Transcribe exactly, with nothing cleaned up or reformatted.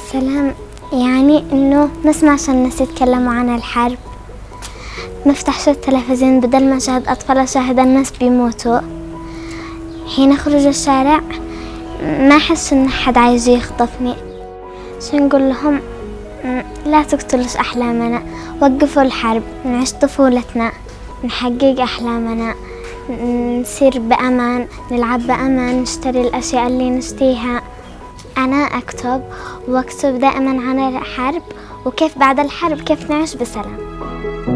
السلام يعني إنه نسمعش الناس يتكلموا عن الحرب، نفتح التلفزيون بدل ما أشاهد أطفال أشاهد الناس بيموتوا. حين أخرج الشارع ما أحس إن حد عايز يخطفني، شو نقول لهم؟ لا تقتلوش أحلامنا، وقفوا الحرب، نعيش طفولتنا، نحقق أحلامنا، نسير بأمان، نلعب بأمان، نشتري الأشياء اللي نشتيها. أنا أكتب وأكتب دائما عن الحرب وكيف بعد الحرب كيف نعيش بسلام.